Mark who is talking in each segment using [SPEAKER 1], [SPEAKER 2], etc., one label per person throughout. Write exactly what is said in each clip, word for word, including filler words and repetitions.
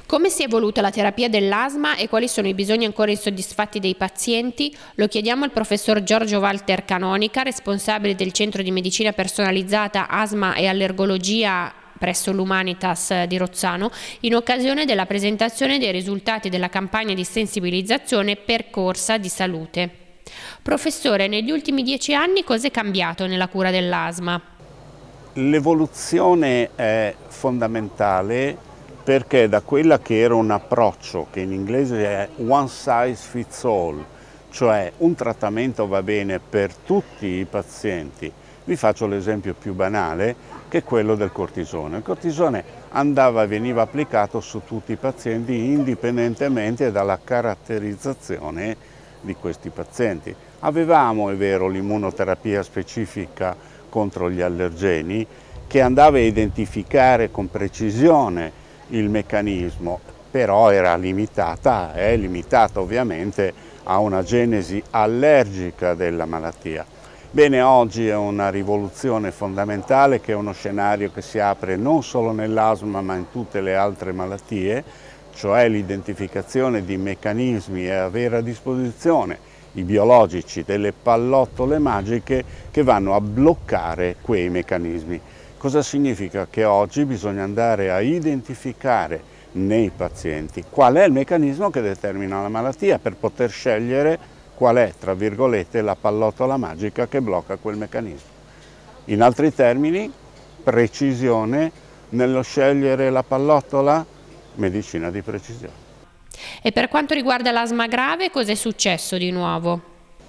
[SPEAKER 1] Come si è evoluta la terapia dell'asma e quali sono i bisogni ancora insoddisfatti dei pazienti? Lo chiediamo al professor Giorgio Walter Canonica, responsabile del Centro di Medicina Personalizzata Asma e Allergologia presso l'Humanitas di Rozzano, in occasione della presentazione dei risultati della campagna di sensibilizzazione Percorsa di Salute. Professore, negli ultimi dieci anni cosa è cambiato nella cura dell'asma?
[SPEAKER 2] L'evoluzione è fondamentale perché da quella che era un approccio che in inglese è one size fits all, cioè un trattamento va bene per tutti i pazienti. Vi faccio l'esempio più banale che è quello del cortisone. Il cortisone andava e veniva applicato su tutti i pazienti indipendentemente dalla caratterizzazione di questi pazienti. Avevamo, è vero, l'immunoterapia specifica contro gli allergeni che andava a identificare con precisione il meccanismo, però era limitata, è limitata ovviamente a una genesi allergica della malattia. Bene, oggi è una rivoluzione fondamentale che è uno scenario che si apre non solo nell'asma ma in tutte le altre malattie, cioè l'identificazione di meccanismi e avere a disposizione i biologici delle pallottole magiche che vanno a bloccare quei meccanismi. Cosa significa? Che oggi bisogna andare a identificare nei pazienti qual è il meccanismo che determina la malattia per poter scegliere qual è, tra virgolette, la pallottola magica che blocca quel meccanismo. In altri termini, precisione nello scegliere la pallottola, medicina di precisione.
[SPEAKER 1] E per quanto riguarda l'asma grave, cosa è successo di nuovo?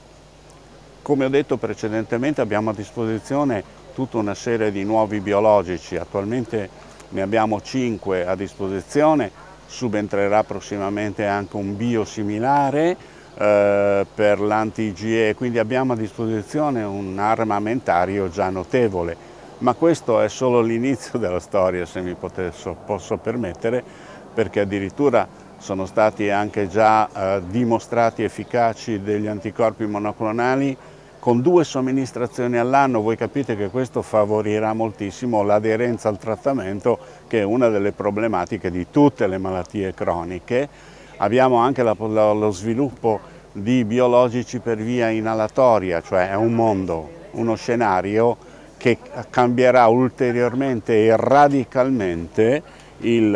[SPEAKER 2] Come ho detto precedentemente, abbiamo a disposizione tutta una serie di nuovi biologici, attualmente ne abbiamo cinque a disposizione, subentrerà prossimamente anche un biosimilare eh, per l'anti-I G E, quindi abbiamo a disposizione un armamentario già notevole, ma questo è solo l'inizio della storia, se mi potesso, posso permettere, perché addirittura sono stati anche già eh, dimostrati efficaci degli anticorpi monoclonali con due somministrazioni all'anno. Voi capite che questo favorirà moltissimo l'aderenza al trattamento, che è una delle problematiche di tutte le malattie croniche. Abbiamo anche la, lo sviluppo di biologici per via inalatoria, cioè è un mondo, uno scenario che cambierà ulteriormente e radicalmente il,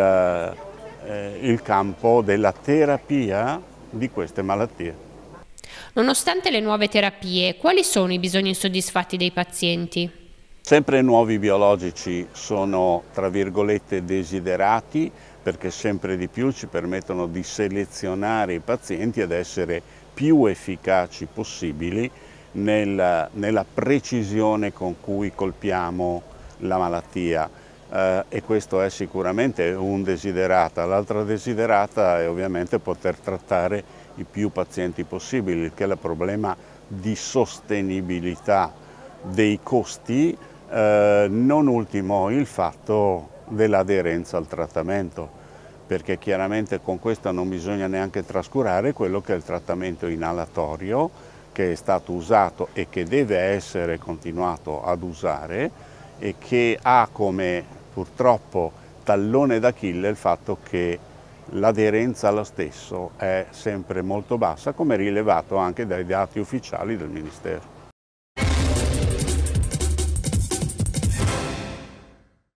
[SPEAKER 2] eh, il campo della terapia di queste malattie.
[SPEAKER 1] Nonostante le nuove terapie, quali sono i bisogni insoddisfatti dei pazienti?
[SPEAKER 2] Sempre nuovi biologici sono, tra virgolette, desiderati, perché sempre di più ci permettono di selezionare i pazienti ed essere più efficaci possibili nella, nella precisione con cui colpiamo la malattia. Eh, e questo è sicuramente un desiderata. L'altra desiderata è ovviamente poter trattare i più pazienti possibili, che è il problema di sostenibilità dei costi, eh, non ultimo il fatto dell'aderenza al trattamento, perché chiaramente con questo non bisogna neanche trascurare quello che è il trattamento inalatorio, che è stato usato e che deve essere continuato ad usare e che ha come purtroppo tallone d'Achille il fatto che l'aderenza allo stesso è sempre molto bassa, come rilevato anche dai dati ufficiali del Ministero.